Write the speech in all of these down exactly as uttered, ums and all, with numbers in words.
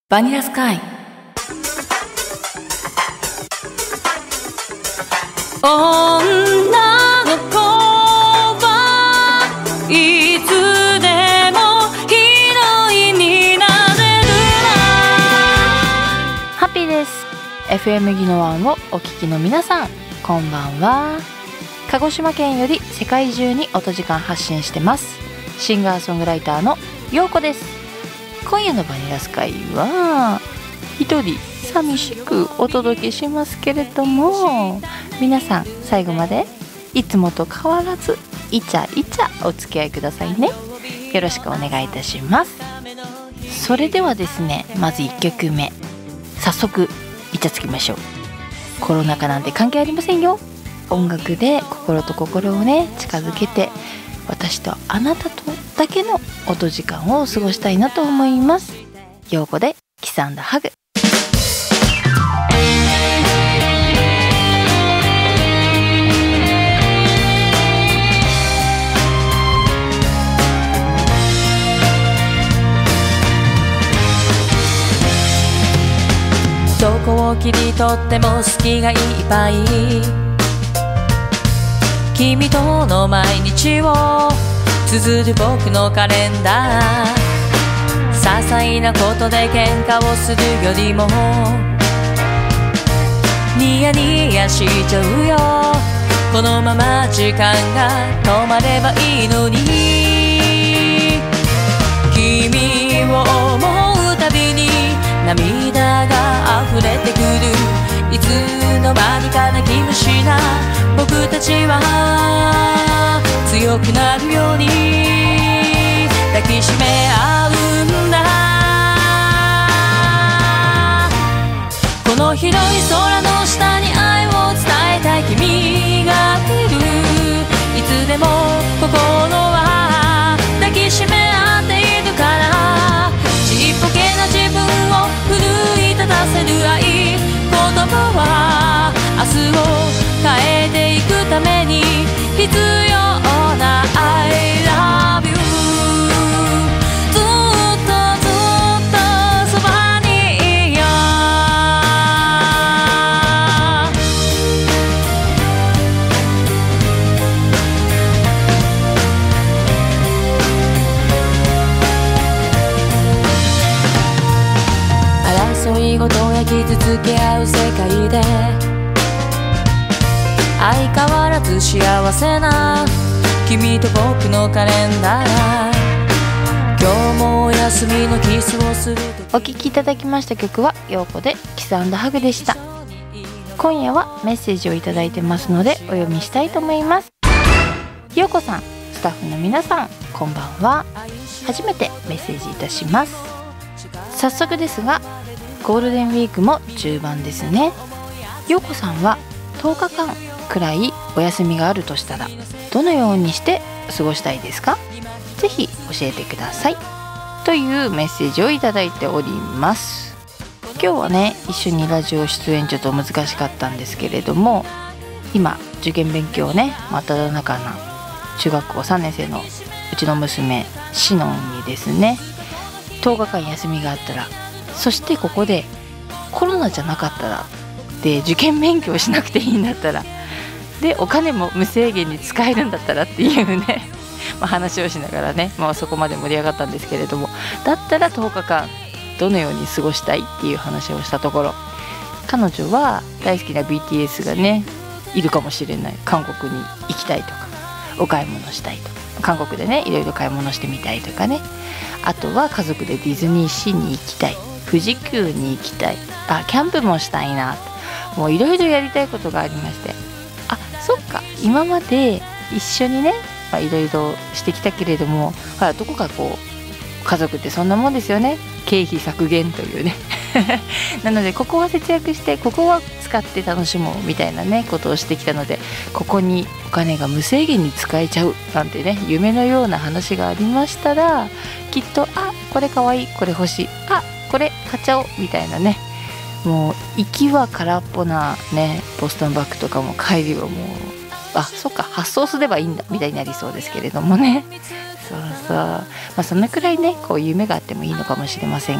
バニラスカイ。女の子はいつでもヒロインになれるな。 ハッピーです。 エフエム ギノワンをお聞きの皆さん、こんばんは。鹿児島県より世界中に音時間発信してます、シンガーソングライターのようこです。今夜のバニラスカイは一人寂しくお届けしますけれども、皆さん最後までいつもと変わらずイチャイチャお付き合いくださいね。よろしくお願いいたします。それではですね、まずいっきょくめ、早速イチャつきましょう。コロナ禍なんて関係ありませんよ。音楽で心と心をね近づけて、私とあなたとだけの音時間を過ごしたいなと思います。ようこでキス&ハグ。 どこを切り取っても好きがいっぱい、君との毎日を綴る僕のカレンダー。些細なことで喧嘩をするよりもニヤニヤしちゃうよ。このまま時間が止まればいいのに、君を思うたびに涙が溢れてくる。いつの間にか泣き虫な僕たちは強くなるように抱きしめ合うんだ。この広い空の下に愛を伝えたい君がいる。いつでも心は抱きしめ合っているから、ちっぽけな自分を奮い立たせる愛、言葉は明日を変えていくために必要な I love you。 ずっとずっとそばにいよう。争いごとや傷つけ合う世界で相変わらず幸せな君と僕のカレンダー。今日もお休みのキスをする。 お聴きいただきました曲はようこでキス&ハグでした。今夜はメッセージをいただいてますのでお読みしたいと思います。ようこさん、スタッフの皆さん、こんばんは。初めてメッセージいたします。早速ですが、ゴールデンウィークも中盤ですね。ようこさんはとおかかんくらいお休みがあるとしたらどのようにして過ごしたいですか？ぜひ教えてください、というメッセージをいただいております。今日はね一緒にラジオ出演ちょっと難しかったんですけれども、今受験勉強ね真っ只中な中学校さんねん生のうちの娘しのんにですね、とおかかん休みがあったら、そしてここでコロナじゃなかったらで受験勉強しなくていいんだったらでお金も無制限に使えるんだったらっていうねまあ話をしながらね、まあ、そこまで盛り上がったんですけれども、だったらとおかかんどのように過ごしたいっていう話をしたところ、彼女は大好きな ビーティーエス がねいるかもしれない韓国に行きたいとか、お買い物したいとか、韓国でねいろいろ買い物してみたいとかね、あとは家族でディズニーシーに行きたい、富士急に行きたい、あキャンプもしたいな、もういろいろやりたいことがありまして、あそっか今まで一緒にねいろいろしてきたけれども、ほらどこかこう家族ってそんなもんですよね、経費削減というねなのでここは節約してここは使って楽しもうみたいなねことをしてきたので、ここにお金が無制限に使えちゃうなんてね夢のような話がありましたら、きっとあこれかわいい、これ欲しい、あこれ買っちゃおうみたいなね、もう行きは空っぽなねボストンバッグとかも帰りはもうあそっか発送すればいいんだみたいになりそうですけれどもね。そうそう、まあそのくらいねこう夢があってもいいのかもしれませんが、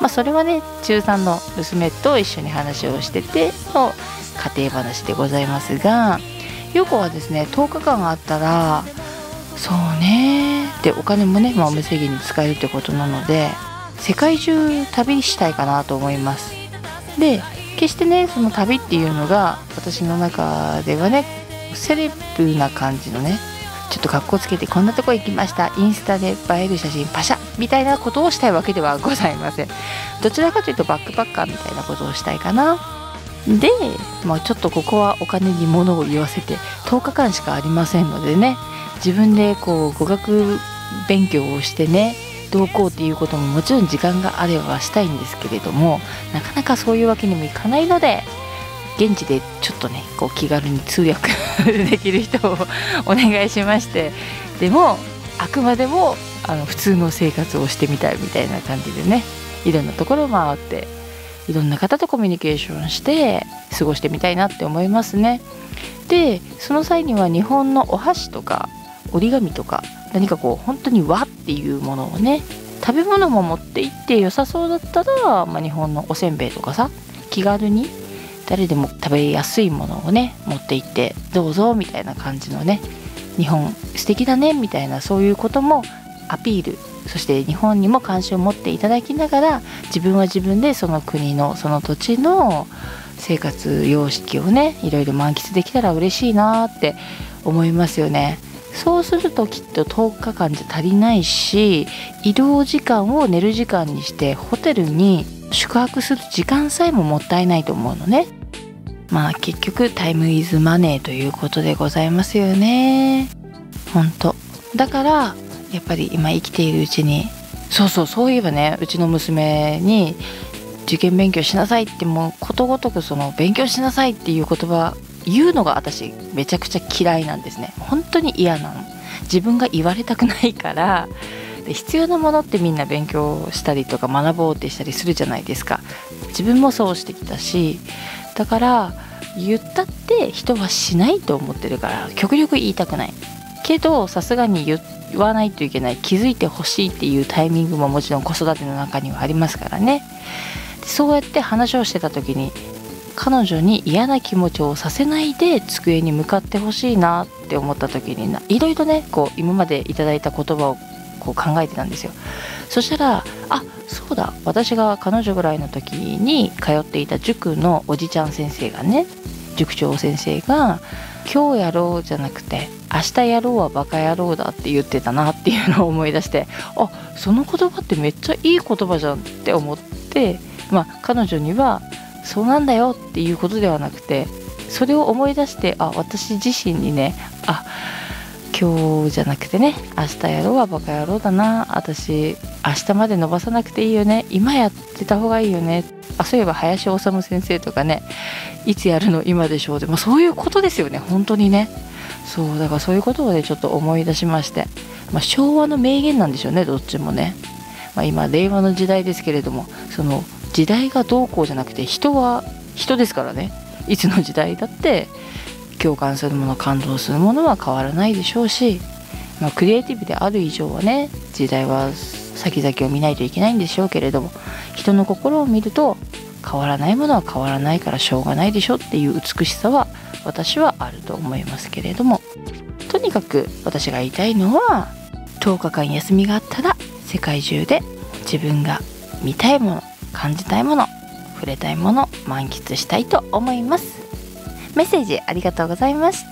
まあそれはね中さんの娘と一緒に話をしてての家庭話でございますが、陽子はですねとおかかんあったらそうねでお金もね、まあ、無制限に使えるってことなので世界中旅したいかなと思います。で決してねその旅っていうのが私の中ではねセレブな感じのねちょっと格好つけてこんなとこ行きましたインスタで映える写真パシャみたいなことをしたいわけではございません。どちらかというとバックパッカーみたいなことをしたいかな。で、まあ、ちょっとここはお金に物を言わせてとおかかんしかありませんのでね自分でこう語学勉強をしてねどうこうっていうことももちろん時間があればしたいんですけれどもなかなかそういうわけにもいかないので現地でちょっとねこう気軽に通訳できる人をお願いしまして、でもあくまでもあの普通の生活をしてみたいみたいな感じでねいろんなところを回っていろんな方とコミュニケーションして過ごしてみたいなって思いますね。でその際には日本のお箸とか折り紙とか何かこう本当に和っていうものをね食べ物も持って行って良さそうだったら、まあ、日本のおせんべいとかさ気軽に誰でも食べやすいものをね持って行ってどうぞみたいな感じのね日本素敵だねみたいなそういうこともアピール、そして日本にも関心を持っていただきながら自分は自分でその国のその土地の生活様式をねいろいろ満喫できたら嬉しいなって思いますよね。そうするときっととおかかんじゃ足りないし移動時間を寝る時間にしてホテルに宿泊する時間さえももったいないと思うのね。まあ結局タイムイズマネーということでございますよね。ほんとだからやっぱり今生きているうちにそうそうそういえばねうちの娘に受験勉強しなさいってもうことごとくその勉強しなさいっていう言葉言うのが私めちゃくちゃ嫌いなんですね。本当に嫌なの。自分が言われたくないからで必要なものってみんな勉強したりとか学ぼうってしたりするじゃないですか。自分もそうしてきたしだから言ったって人はしないと思ってるから極力言いたくないけどさすがに言わないといけない気づいてほしいっていうタイミングももちろん子育ての中にはありますからね。そうやって話をしてた時に彼女に嫌な気持ちをさせないで机に向かってほしいなって思った時にいろいろねこう今までいただいた言葉をこう考えてたんですよ。そしたらあそうだ私が彼女ぐらいの時に通っていた塾のおじちゃん先生がね塾長先生が今日やろうじゃなくて明日やろうはバカ野郎だって言ってたなっていうのを思い出してあその言葉ってめっちゃいい言葉じゃんって思ってまあ彼女にはそうなんだよっていうことではなくてそれを思い出してあ私自身にねあ今日じゃなくてね明日やろうはバカ野郎だな私明日まで伸ばさなくていいよね今やってた方がいいよねあそういえば林修先生とかねいつやるの今でしょうでもそういうことですよね本当にね。そうだからそういうことをねちょっと思い出しまして、まあ、昭和の名言なんでしょうねどっちもね、まあ、今令和の時代ですけれどもその時代がどうこうじゃなくて人は人ですからねいつの時代だって共感するもの感動するものは変わらないでしょうし、まあ、クリエイティブである以上はね時代は先々を見ないといけないんでしょうけれども人の心を見ると変わらないものは変わらないからしょうがないでしょっていう美しさは私はあると思いますけれどもとにかく私が言いたいのはとおかかん休みがあったら世界中で自分が見たいもの感じたいもの触れたいもの満喫したいと思います。メッセージありがとうございました。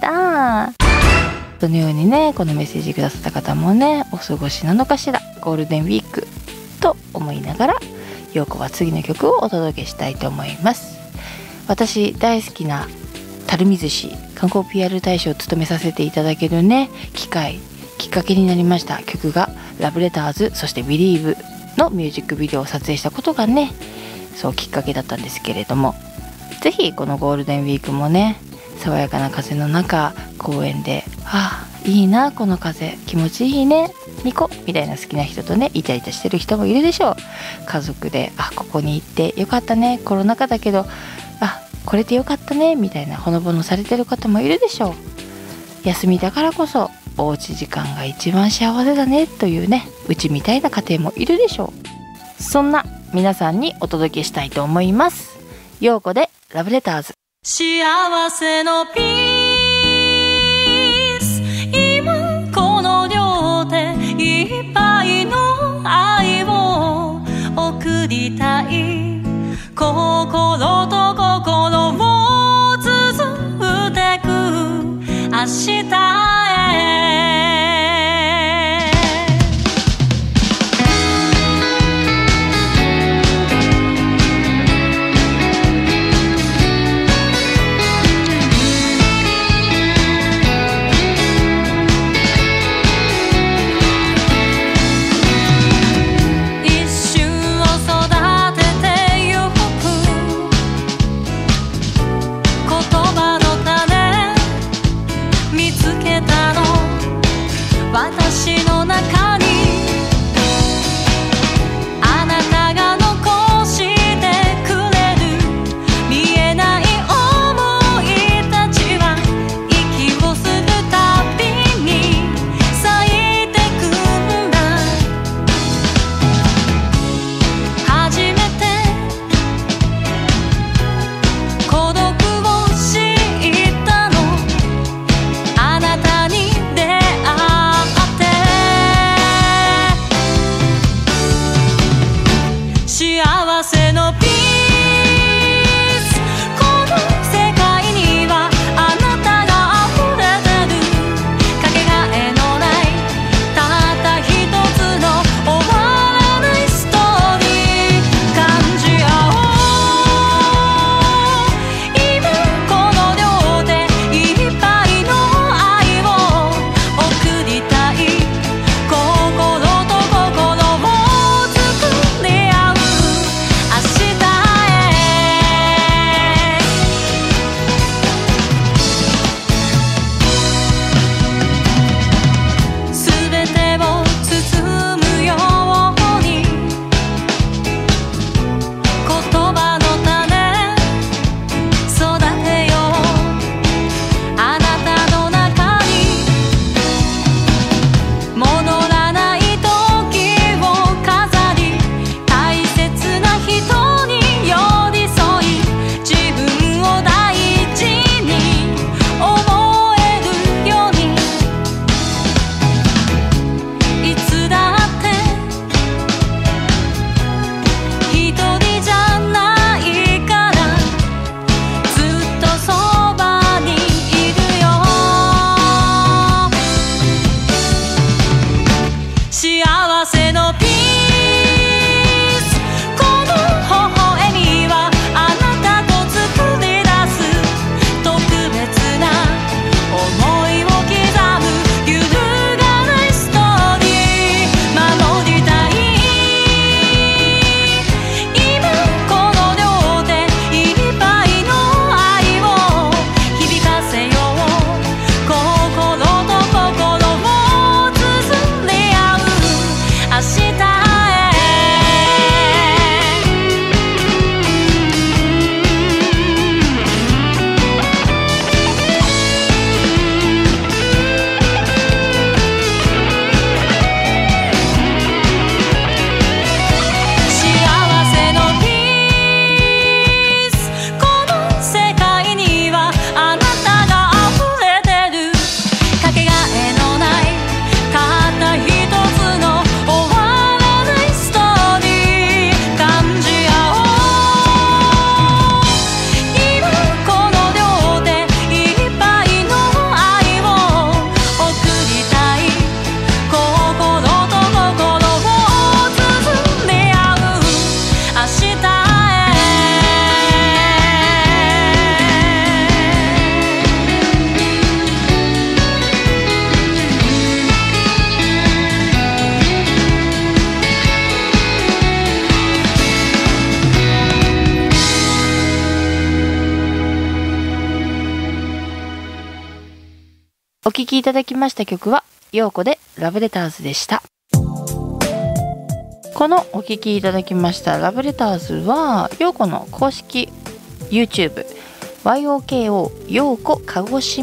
どのようにねこのメッセージくださった方もねお過ごしなのかしらゴールデンウィークと思いながら陽子は次の曲をお届けしたいと思います。私大好きな垂水市観光 ピーアール 大使を務めさせていただけるね機会きっかけになりました曲がラブレターズそしてビリーブのミュージックビデオを撮影したことがねそうきっかけだったんですけれどもぜひこのゴールデンウィークもね爽やかな風の中公園でああいいなこの風気持ちいいねニコみたいな好きな人とねイチャイチャしてる人もいるでしょう。家族であここに行ってよかったねコロナ禍だけどあこれでよかったねみたいなほのぼのされてる方もいるでしょう。休みだからこそおうち時間が一番幸せだねというねうちみたいな家庭もいるでしょう。そんな皆さんにお届けしたいと思います。ようこでラブレターズ。 幸せのピース、今この両手いっぱいの愛を送りたい。心と心を綴ってく明日へ。私の中にあなたが残してくれる見えない想いたちは息をするたびに咲いてくんだ。初めて孤独を知ったのあなたに出会う幸せのピース、この世界にはあなたが溢れてる。かけがえのないたった一つの終わらないストーリー。感じ合おう今この両手いっぱいの愛を送りたい。心と心を作り合う幸せのピース、この微笑みはあなたと作り出す特別な想いを刻む揺るがないストーリー。守りたい今この両手いっぱいの愛を響かせよう。心と心を綴り合う明日へ。幸せのピース、この世界にはあなたが溢れてる。かけがえのないたった一つの終わらないストーリー。感じ合おう今この両手いっぱいの愛を送りたい。心と心を綴り合う明日へ。 お聴きいただきました曲はようこでラブレターズでした。このお聴きいただきましたラブレターズはようこの公式 YouTube ワイオーケーオー ようこ鹿児島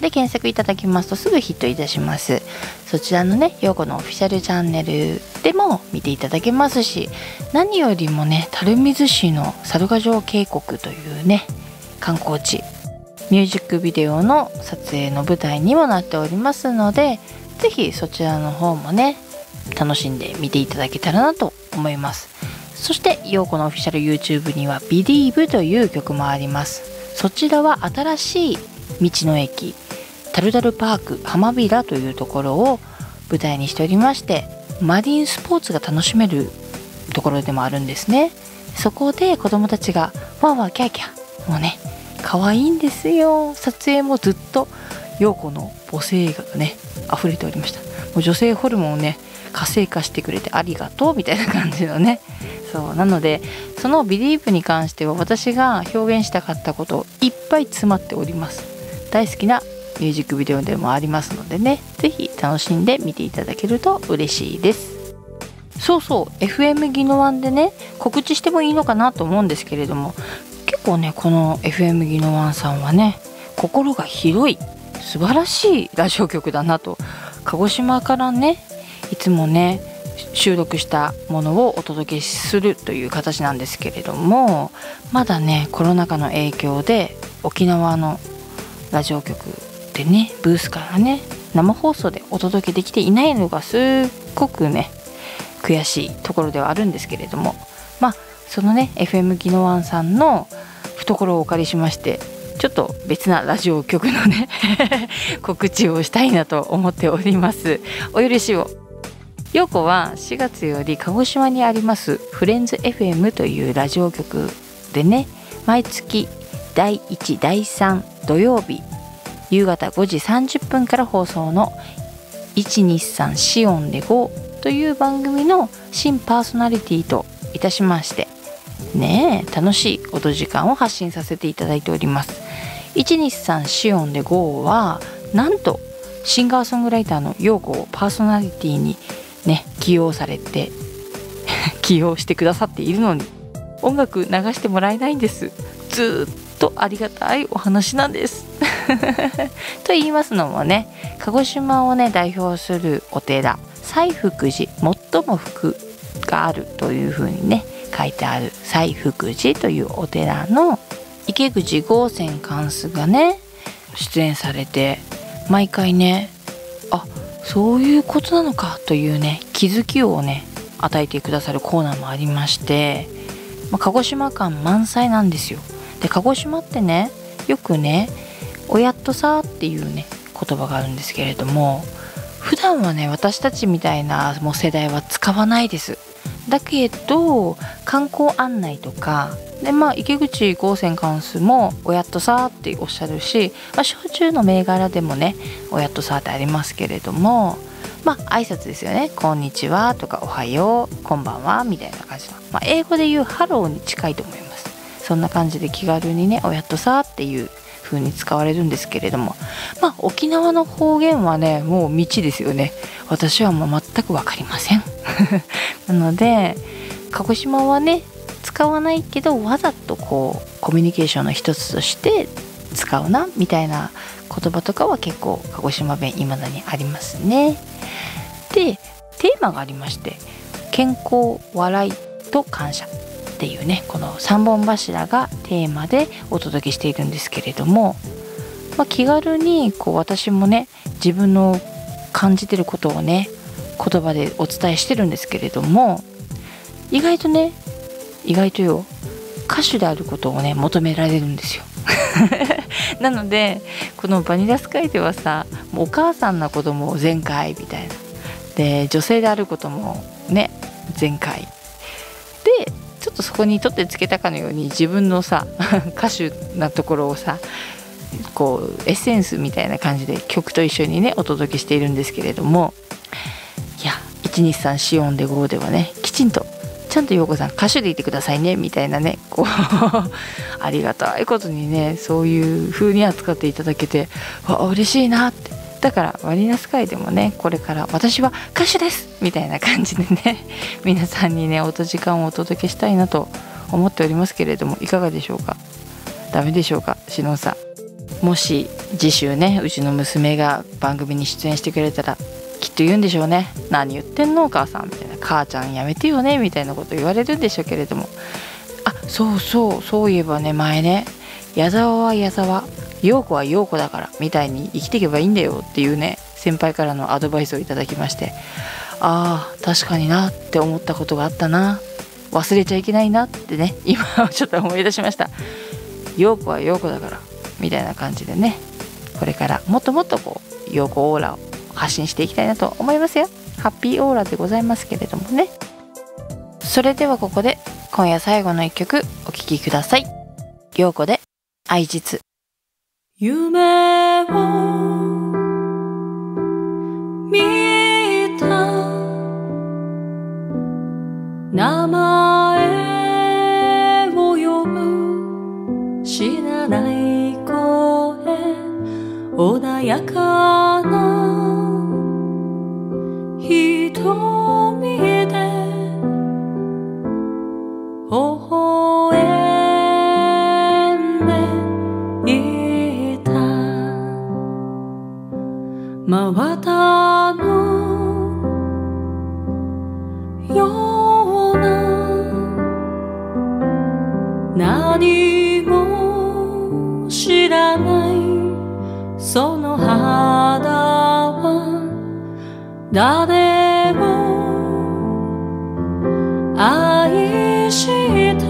で検索いただきますとすぐヒットいたします。そちらのね陽子のオフィシャルチャンネルでも見ていただけますし、何よりもね垂水市の猿ヶ城渓谷というね観光地、ミュージックビデオの撮影の舞台にもなっておりますので、ぜひそちらの方もね楽しんで見ていただけたらなと思います。そして陽子のオフィシャル YouTube には Believe という曲もあります。そちらは新しい道の駅タルタルパーク浜ビラというところを舞台にしておりまして、マリンスポーツが楽しめるところでもあるんですね。そこで子供たちがワンワンキャーキャーもうね可愛いんですよ。撮影もずっと陽子の母性映画がね溢れておりました。もう女性ホルモンをね活性化してくれてありがとうみたいな感じのね、そうなのでその Believe に関しては私が表現したかったこといっぱい詰まっております。大好きなミュージックビデオでもありますのでね、ぜひ楽しんで見ていただけると嬉しいです。そうそう エフエム ギノワンでね告知してもいいのかなと思うんですけれども、結構ねこの エフエム ギノワンさんはね心が広い素晴らしいラジオ局だなと、鹿児島からねいつもね収録したものをお届けするという形なんですけれども、まだねコロナ禍の影響で沖縄のラジオ局でねブースからね生放送でお届けできていないのがすっごくね悔しいところではあるんですけれども、まあそのね エフエム ギノワンさんの懐をお借りしましてちょっと別なラジオ局のね告知をしたいなと思っております。お許しを。陽子はしがつより鹿児島にありますフレンズ エフエム というラジオ局でね毎月だいいちだいさん土曜日夕方ごじさんじゅっぷんから放送のいちにさんシオンでごという番組の新パーソナリティといたしましてねえ楽しい音時間を発信させていただいております。いちにさんシオンでごはなんとシンガーソングライターの陽子をパーソナリティにね起用されて起用してくださっているのに音楽流してもらえないんです。ずっとありがたいお話なんですと言いますのもね鹿児島をね代表するお寺西福寺最も福があるというふうにね書いてある西福寺というお寺の池口豪泉貫主がね出演されて毎回ねあそういうことなのかというね気づきをね与えてくださるコーナーもありまして、まあ、鹿児島感満載なんですよ。で鹿児島ってねよくねおやっとさっていうね言葉があるんですけれども、普段はね私たちみたいなもう世代は使わないです。だけど観光案内とかで、まあ、池口豪泉貫主もおやっとさっておっしゃるし、まあ、焼酎の銘柄でもねおやっとさってありますけれども、まあ挨拶ですよね。こんにちはとかおはようこんばんはみたいな感じの、まあ、英語で言うハローに近いと思います。そんな感じで気軽にねおやっとさっていう風に使われるんですけれども、まあ沖縄の方言はねもう未知ですよね。私はもう全く分かりませんなので鹿児島はね使わないけどわざとこうコミュニケーションの一つとして使うなみたいな言葉とかは結構鹿児島弁未だにありますね。でテーマがありまして健康笑いと感謝っていうねこのさんぼん柱がテーマでお届けしているんですけれども、まあ、気軽にこう私もね自分の感じてることをね言葉でお伝えしてるんですけれども、意外とね意外とよ歌手であることをね求められるんですよなのでこのバニラスカイではさもうお母さんの子供を全開みたいなで女性であることもね全開でちょっとそこに取ってつけたかのように自分のさ歌手なところをさこうエッセンスみたいな感じで曲と一緒にねお届けしているんですけれども、いやいちにさんシオンでごではねきちんとちゃんと陽子さん歌手でいてくださいねみたいなねこうありがたいことにねそういう風に扱っていただけてわ嬉しいなって。だからバニラスカイでもねこれから私は歌手ですみたいな感じでね皆さんにね音時間をお届けしたいなと思っておりますけれども、いかがでしょうか。ダメでしょうか。しのさんもし次週ねうちの娘が番組に出演してくれたらきっと言うんでしょうね。何言ってんのお母さんみたいな、母ちゃんやめてよねみたいなこと言われるんでしょうけれども、あ、そうそうそういえばね、前ね矢沢は矢沢、陽子は陽子だからみたいに生きていけばいいんだよっていうね先輩からのアドバイスをいただきまして、ああ確かになって思ったことがあったな、忘れちゃいけないなってね今ちょっと思い出しました。陽子は陽子だからみたいな感じでね、これからもっともっとこう陽子オーラを発信していきたいなと思いますよ。ハッピーオーラでございますけれどもね。それではここで今夜最後の一曲お聴きください。陽子で愛実。 夢を見た名前を呼ぶ知らない声、穏やかな瞳で微笑んでいた。真綿のような何も知らないその肌は誰も愛して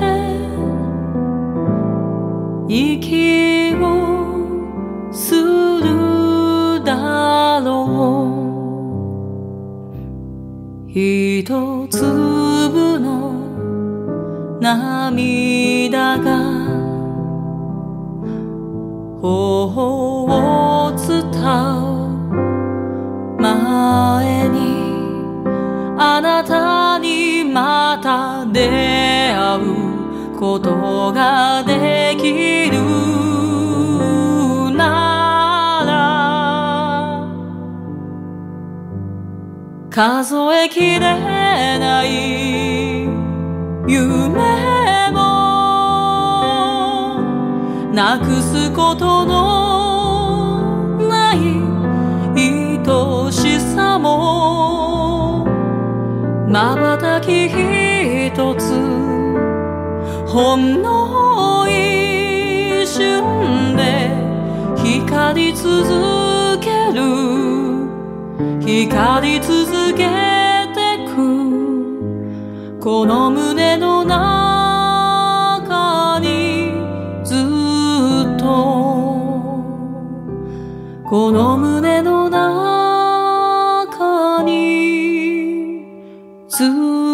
息をするだろう。一粒の涙が頬を伝う前にあなたにまた出会うことができるなら、数えきれない夢もなくすことのない愛しさも、瞬き一つほんの一瞬で光り続ける、光り続けてく、この胸の中にずっと、この胸の中にずっ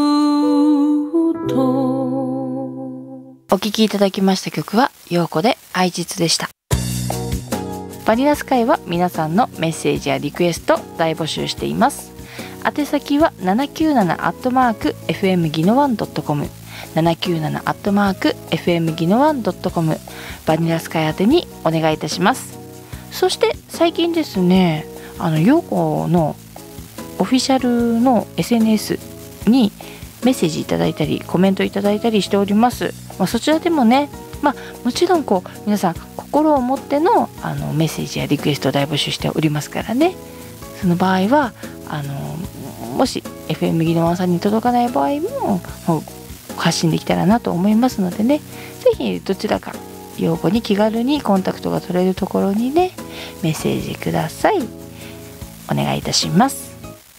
と。 お聴きいただきました曲は陽子で愛実でした。バニラスカイは皆さんのメッセージやリクエスト大募集しています。宛先は ななきゅうなな アットマーク エフエム ギノワン ドットコム ななきゅうなな アットマーク エフエム ギノワン ドットコム バニラスカイ宛てにお願いいたします。そして最近ですね、あの陽子のオフィシャルの エスエヌエス にメッセージいただいたりコメントいただいたりしております。まあ、そちらでもね、まあ、もちろんこう皆さん心を持っての、あのメッセージやリクエストを大募集しておりますからね。その場合はあのもし エフエム ギノワンさんに届かない場合も、もう発信できたらなと思いますのでね、ぜひどちらか陽子に気軽にコンタクトが取れるところにねメッセージください。お願いいたします。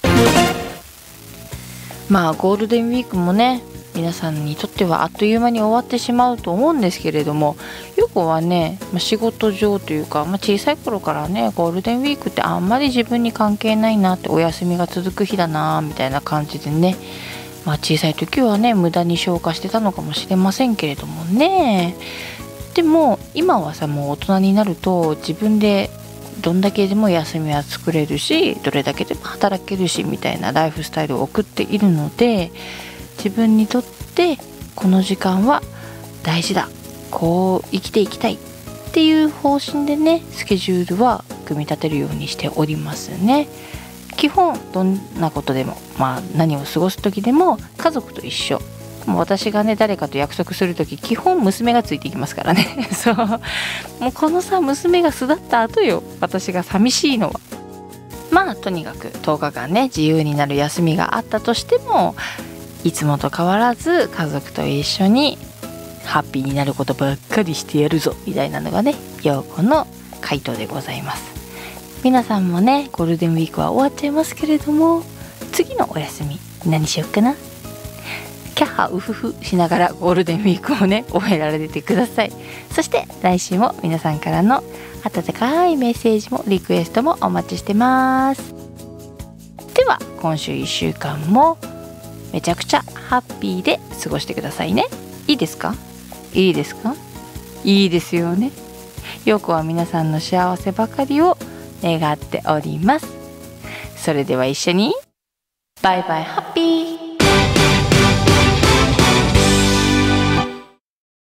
まあゴールデンウィークもね皆さんにとってはあっという間に終わってしまうと思うんですけれども、陽子はね、まあ、仕事上というか、まあ、小さい頃からねゴールデンウィークってあんまり自分に関係ないなって、お休みが続く日だなみたいな感じでね、まあ、小さい時はね無駄に消化してたのかもしれませんけれどもね。でも今はさ、もう大人になると自分でどんだけでも休みは作れるし、どれだけでも働けるしみたいなライフスタイルを送っているので、自分にとってこの時間は大事だ、こう生きていきたいっていう方針でねスケジュールは組み立てるようにしておりますね。基本どんなことでも、まあ、何を過ごす時でも家族と一緒もう私がね誰かと約束する時基本娘がついていきますからねそうもうこのさ娘が巣立った後よ、私が寂しいのは。まあとにかくとおかかんね自由になる休みがあったとしても、いつもと変わらず家族と一緒にハッピーになることばっかりしてやるぞみたいなのがね陽子の回答でございます。皆さんもねゴールデンウィークは終わっちゃいますけれども、次のお休み何しよっかな。キャッハウフフしながらゴールデンウィークをね終えられてください。そして来週も皆さんからの温かいメッセージもリクエストもお待ちしてます。では今週いっしゅうかんもめちゃくちゃハッピーで過ごしてくださいね。いいですか？いいですか？いいですよね。陽子は皆さんの幸せばかりを願っております。それでは一緒にバイバイハッピー。